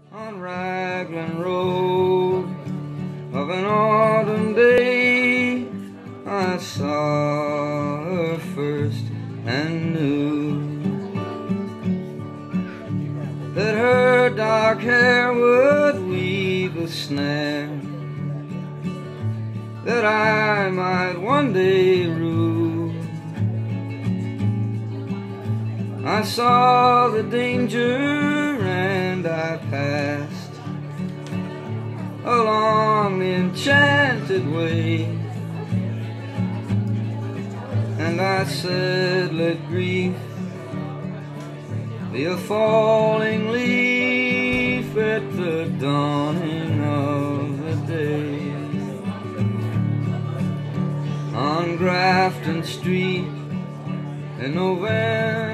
On Raglan Road of an autumn day, I saw her first and knew that her dark hair would weave a snare that I might one day rue. I saw the danger and I passed along the enchanted way, and I said, let grief be a falling leaf at the dawning of the day. On Grafton Street in November